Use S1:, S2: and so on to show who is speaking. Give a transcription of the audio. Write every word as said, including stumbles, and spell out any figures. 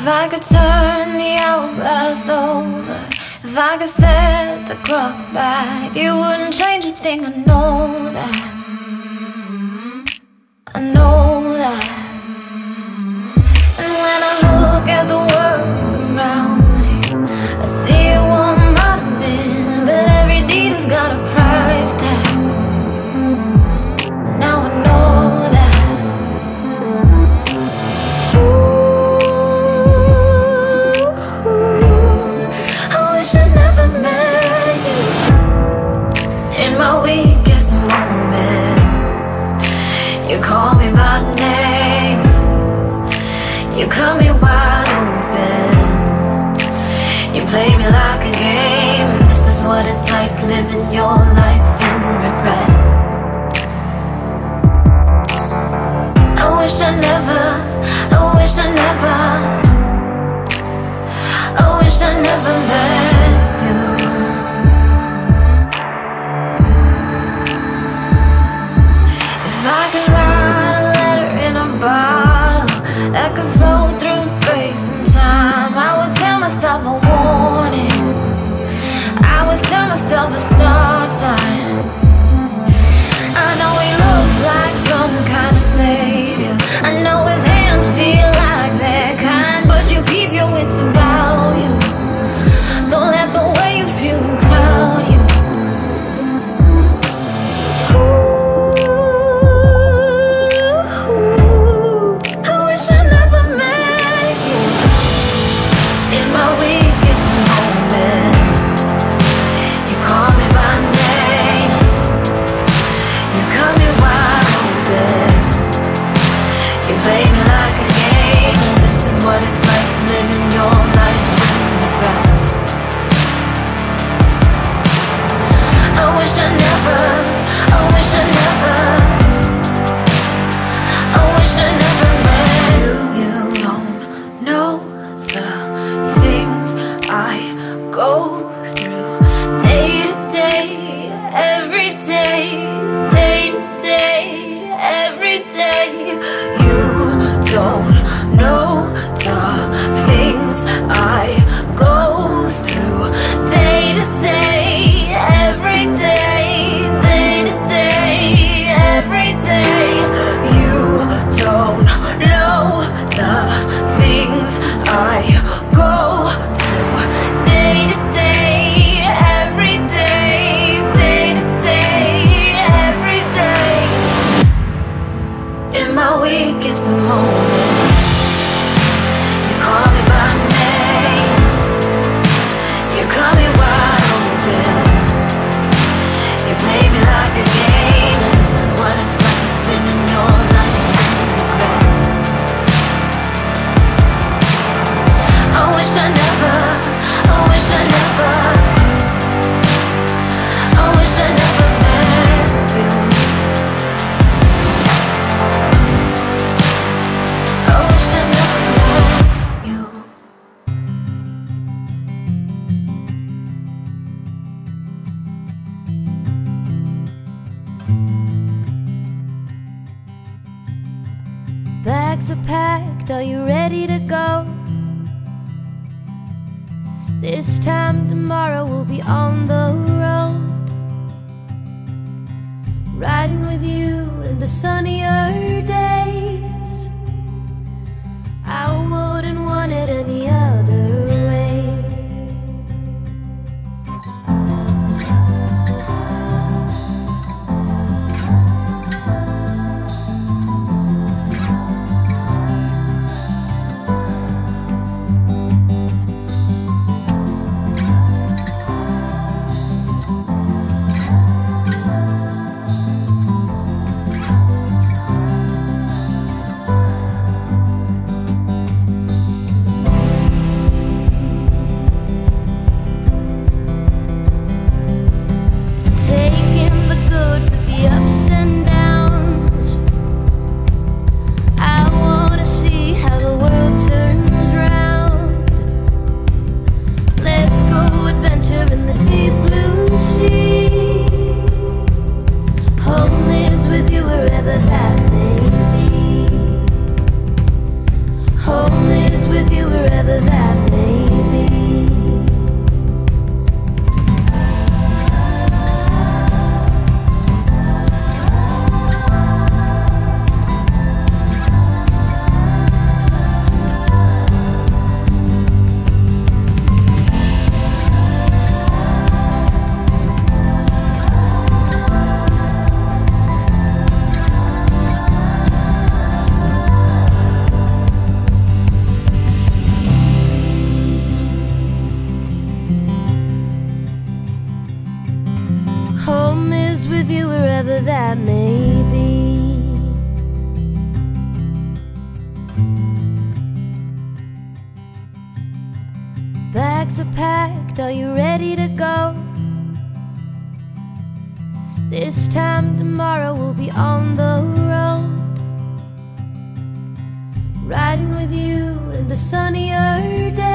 S1: If I could turn the hourglass over, if I could set the clock back, it wouldn't change a thing, I know that. I know that. And when I look at the world around me, I see what might have been, but every deed has got a price tag. Now I know that. You call me by name, you cut me wide open, you play me like a game, and this is what it's like living your life in regret. I wish I never, I wish I never, I wish I never met you. If I could write a letter in a bottle that could flow through space and time, I would tell myself a warning, I would tell myself a stop sign. I know he looks like some kind of savior, I know his hands feel like that kind, but you keep your wits about you. Don't let the way you feel cloud you. Play me like a game, this is what it's like living your life in regret. I wish I never, I wish I never, I wish I never met you. You don't know the things I go through day to day, every day, day to day, every day. Don't know the things I go through day to day, every day, day to day, every day. You don't know the things I go through day to day, every day, day to day, every day. In my weakest moment, call me by name, you cut me wide open, you play me like a game, this is what it's like living your life in regret. I wish I never, I wish I never, I wish I never met you. I wish I never met you.
S2: Bags are packed, are you ready to go? This time tomorrow we'll be on the road, riding with you into sunnier days. I wouldn't want it any other way. bags are packed, are you ready to go? This time tomorrow we'll be on the road, riding with you into sunnier days.